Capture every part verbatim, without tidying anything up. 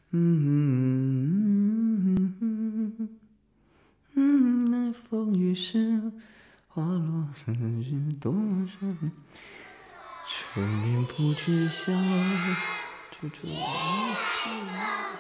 嗯嗯嗯，那风雨声，花落日多少？春眠不觉晓，处处闻啼鸟。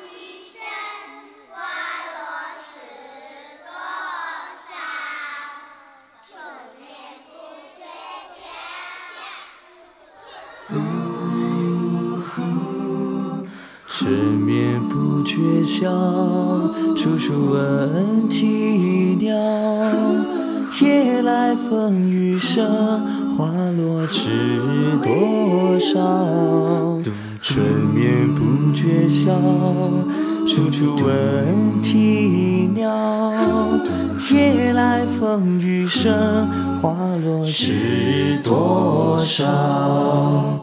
失眠不觉晓，处处闻啼鸟。夜来风雨声，花落知多少。春眠不觉晓，处处闻啼鸟。夜来风雨声，花落知多少。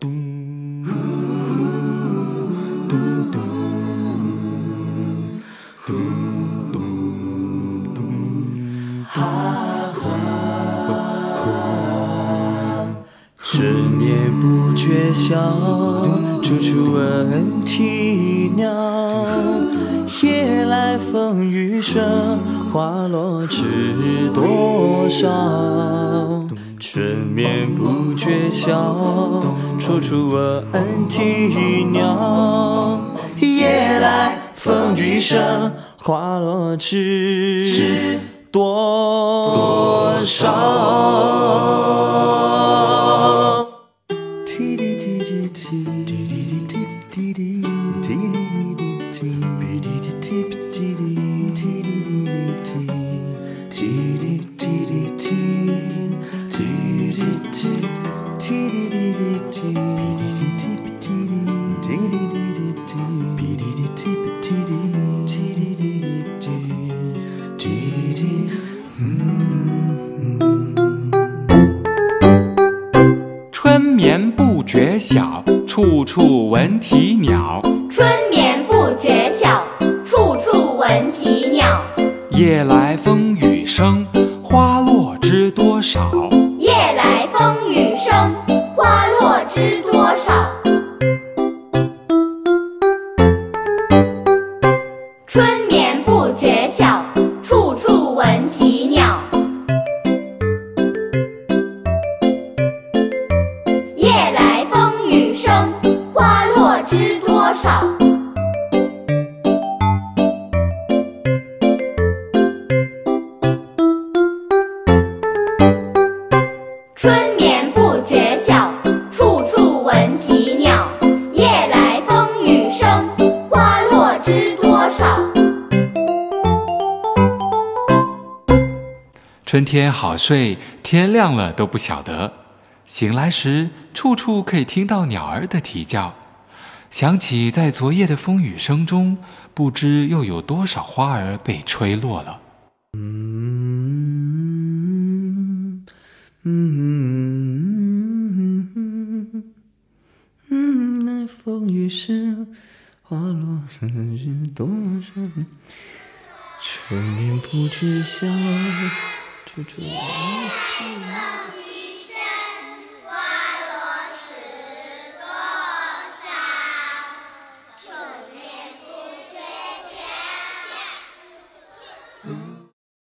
失眠不觉晓，处处闻啼鸟。夜来风雨声，花落知多少。春眠不觉晓，处处闻啼鸟。夜来风雨声，花落知多少。 春眠不觉晓，处处闻啼鸟。 春眠不觉晓，处处闻啼鸟。 夜来风雨声，花落知多少。 夜来风雨声，花落知多少。春眠不觉晓，处处闻啼鸟。夜来风雨声，花落知多少。春眠不觉晓，处处闻啼鸟。夜来风雨声，花落知多少。 春天好睡，天亮了都不晓得。醒来时，处处可以听到鸟儿的啼叫。想起在昨夜的风雨声中，不知又有多少花儿被吹落了。 嗯嗯嗯，那风雨声，花落日多少？春眠不觉晓，处处闻啼鸟。